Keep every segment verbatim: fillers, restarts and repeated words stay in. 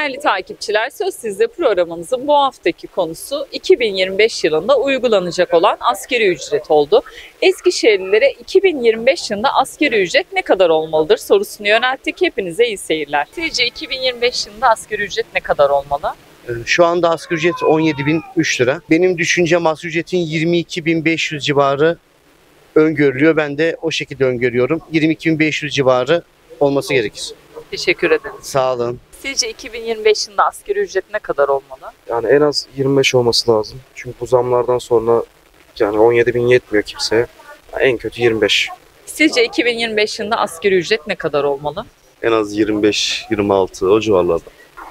Değerli takipçiler, Söz Sizde programımızın bu haftaki konusu iki bin yirmi beş yılında uygulanacak olan asgari ücret oldu. Eskişehirlilere iki bin yirmi beş yılında asgari ücret ne kadar olmalıdır sorusunu yönelttik. Hepinize iyi seyirler. Sizce iki bin yirmi beş yılında asgari ücret ne kadar olmalı? Şu anda asgari ücret on yedi bin üç lira. Benim düşüncem asgari ücretin yirmi iki bin beş yüz civarı öngörülüyor. Ben de o şekilde öngörüyorum. yirmi iki bin beş yüz civarı olması gerekir. Teşekkür ederim. Sağ olun. Sizce iki bin yirmi beş yılında asgari ücret ne kadar olmalı? Yani en az yirmi beş olması lazım. Çünkü bu zamlardan sonra yani on yedi bin yetmiyor kimseye. Yani en kötü yirmi beş. Sizce iki bin yirmi beş yılında asgari ücret ne kadar olmalı? En az yirmi beş yirmi altı o civarlarda.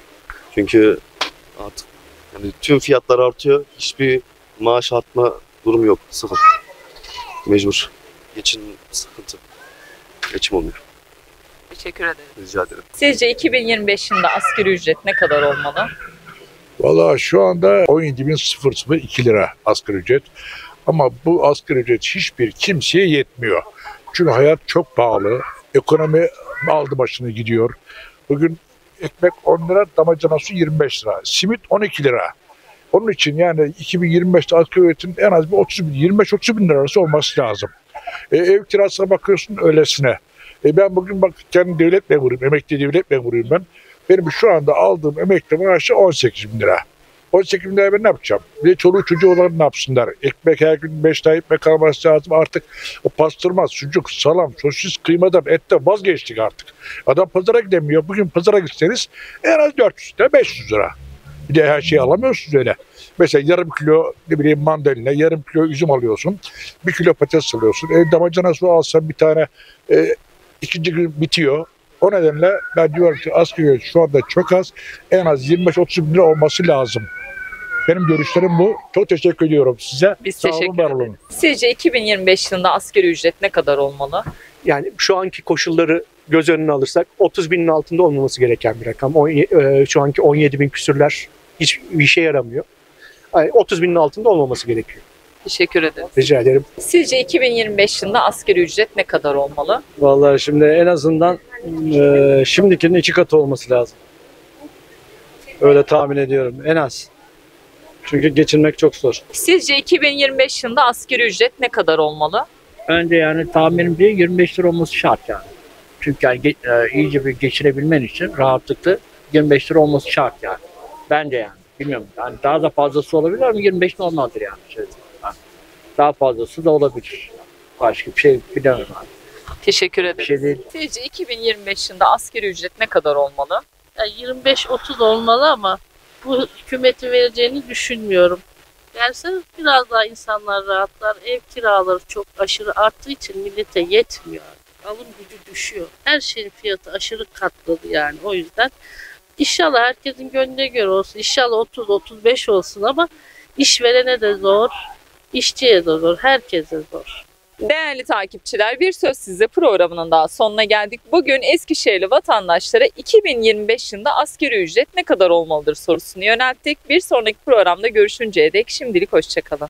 Çünkü artık yani tüm fiyatlar artıyor. Hiçbir maaş artma durumu yok. Sıfır. Mecbur. Geçin sıkıntı. Geçim olmuyor. Teşekkür ederim. Rica ederim. Sizce iki bin yirmi beş yılında asgari ücret ne kadar olmalı? Valla şu anda on yedi bin iki lira asgari ücret. Ama bu asgari ücret hiçbir kimseye yetmiyor. Çünkü hayat çok pahalı. Ekonomi aldı başını gidiyor. Bugün ekmek on lira, damacana su yirmi beş lira. Simit on iki lira. Onun için yani iki bin yirmi beşte asgari ücretin en az bir otuz bin, yirmi beş otuz bin lira arası olması lazım. E, ev kirasına bakıyorsun öylesine. E, ben bugün bak kendim devlet memuruyum, emekli devlet memuruyum ben. Benim şu anda aldığım emekli maaşı on sekiz bin lira. on sekiz bin lira ben ne yapacağım? Bir de çoluğu çocuğu olan ne yapsınlar? Ekmek her gün beş tane ekmek alması lazım. Artık o pastırma, sucuk, salam, sosis, kıymadan, etten vazgeçtik artık. Adam pazara gidemiyor. Bugün pazara gitseniz en az dört yüz lira, beş yüz lira. Bir de her şeyi alamıyorsunuz öyle. Mesela yarım kilo ne bileyim mandalina, yarım kilo üzüm alıyorsun. Bir kilo patates alıyorsun. E, damacana su alsan bir tane e, ikinci gün bitiyor. O nedenle ben diyorum ki asgari ücret şu anda çok az. En az yirmi beş otuz bin lira olması lazım. Benim görüşlerim bu. Çok teşekkür ediyorum size. Biz Sağ teşekkür olun, var ederiz. olun. Sizce iki bin yirmi beş yılında asgari ücret ne kadar olmalı? Yani şu anki koşulları göz önüne alırsak otuz binin altında olmaması gereken bir rakam. O, e, şu anki on yedi bin küsürler hiçbir işe yaramıyor. Yani otuz binin altında olmaması gerekiyor. Teşekkür ederim. Rica ederim. Sizce iki bin yirmi beş yılında asgari ücret ne kadar olmalı? Vallahi şimdi en azından e, şimdikinin iki katı olması lazım. Öyle tahmin ediyorum en az. Çünkü geçinmek çok zor. Sizce iki bin yirmi beş yılında asgari ücret ne kadar olmalı? Bence yani tahminimce yirmi beş lira olması şart yani. Çünkü yani ge- e, iyice bir geçirebilmen için rahatlıkla yirmi beş lira olması şart yani. Bence yani. Bilmiyorum. Yani daha da fazlası olabilir ama yirmi beş normaldir yani. Şey, yani. Daha fazlası da olabilir. Başka bir şey bilemem abi. Teşekkür ederim. Bir şey değil. Sizce iki bin yirmi beş yılında asgari ücret ne kadar olmalı? Yani yirmi beş otuz olmalı ama bu hükümetin vereceğini düşünmüyorum. Verse biraz daha insanlar rahatlar. Ev kiraları çok aşırı arttığı için millete yetmiyor. Alım gücü düşüyor. Her şeyin fiyatı aşırı katladı yani. O yüzden inşallah herkesin gönlüne göre olsun. İnşallah otuz otuz beş olsun ama işverene de zor, işçiye de zor, herkese zor. Değerli takipçiler, Bir Söz Sizde programının daha sonuna geldik. Bugün Eskişehirli vatandaşlara iki bin yirmi beş yılında asgari ücret ne kadar olmalıdır sorusunu yönelttik. Bir sonraki programda görüşünceye dek şimdilik hoşça kalın.